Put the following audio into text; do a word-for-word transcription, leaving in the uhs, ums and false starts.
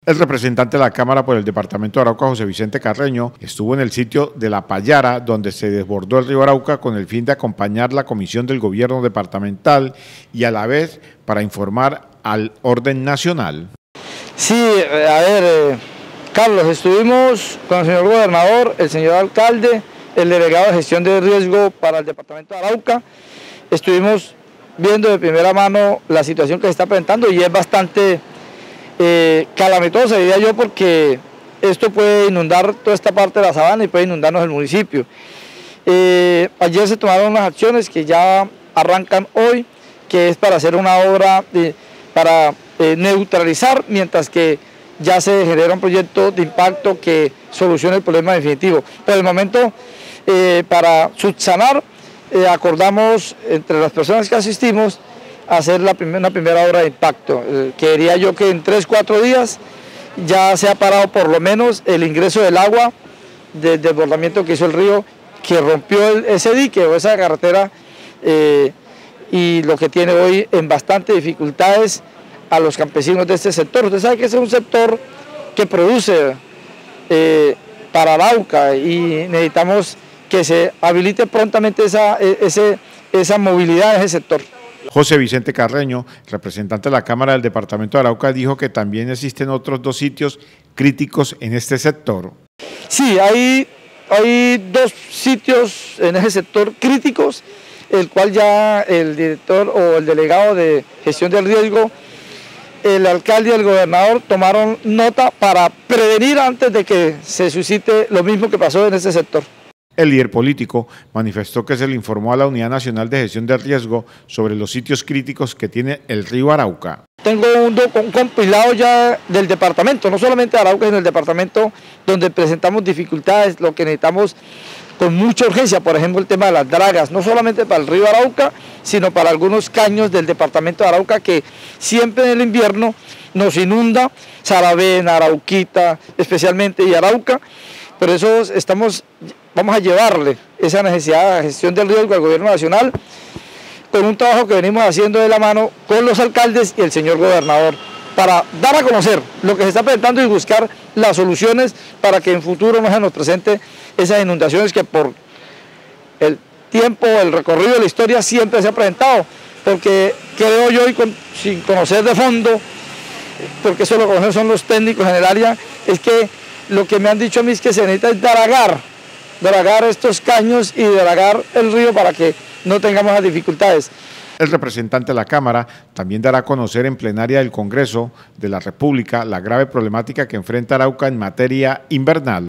El representante de la Cámara por el departamento de Arauca, José Vicente Carreño, estuvo en el sitio de La Payara, donde se desbordó el río Arauca con el fin de acompañar la comisión del gobierno departamental y a la vez para informar al orden nacional. Sí, a ver, eh, Carlos, estuvimos con el señor gobernador, el señor alcalde, el delegado de gestión de riesgo para el departamento de Arauca. Estuvimos viendo de primera mano la situación que se está presentando y es bastante eh, calamitosa, diría yo, porque esto puede inundar toda esta parte de la sabana y puede inundarnos el municipio. Eh, ayer se tomaron unas acciones que ya arrancan hoy, que es para hacer una obra de, para eh, neutralizar, mientras que ya se genera un proyecto de impacto que solucione el problema definitivo. Por el momento, eh, para subsanar, eh, acordamos entre las personas que asistimos hacer la prim una primera obra de impacto. Eh, quería yo que en tres, cuatro días ya se ha parado por lo menos el ingreso del agua del desbordamiento que hizo el río, que rompió el, ese dique o esa carretera eh, y lo que tiene hoy en bastantes dificultades a los campesinos de este sector. Usted sabe que ese es un sector que produce eh, para Arauca y necesitamos que se habilite prontamente esa, ese, esa movilidad en ese sector. José Vicente Carreño, representante de la Cámara del departamento de Arauca, dijo que también existen otros dos sitios críticos en este sector. Sí, hay, hay dos sitios en ese sector críticos, el cual ya el director o el delegado de gestión del riesgo, el alcalde y el gobernador tomaron nota para prevenir antes de que se suscite lo mismo que pasó en ese sector. El líder político manifestó que se le informó a la Unidad Nacional de Gestión del Riesgo sobre los sitios críticos que tiene el río Arauca. Tengo un, un compilado ya del departamento, no solamente de Arauca, sino del departamento donde presentamos dificultades, lo que necesitamos con mucha urgencia, por ejemplo el tema de las dragas, no solamente para el río Arauca, sino para algunos caños del departamento de Arauca que siempre en el invierno nos inunda, Saravena, Arauquita, especialmente y Arauca. Por eso estamos, vamos a llevarle esa necesidad de gestión del riesgo al gobierno nacional con un trabajo que venimos haciendo de la mano con los alcaldes y el señor gobernador para dar a conocer lo que se está presentando y buscar las soluciones para que en futuro no se nos presente esas inundaciones que por el tiempo, el recorrido de la historia siempre se ha presentado, porque creo yo, y con, sin conocer de fondo, porque eso lo conocen son los técnicos en el área, es que lo que me han dicho a mí es que se necesita es dragar, dragar estos caños y dragar el río para que no tengamos las dificultades. El representante de la Cámara también dará a conocer en plenaria del Congreso de la República la grave problemática que enfrenta Arauca en materia invernal.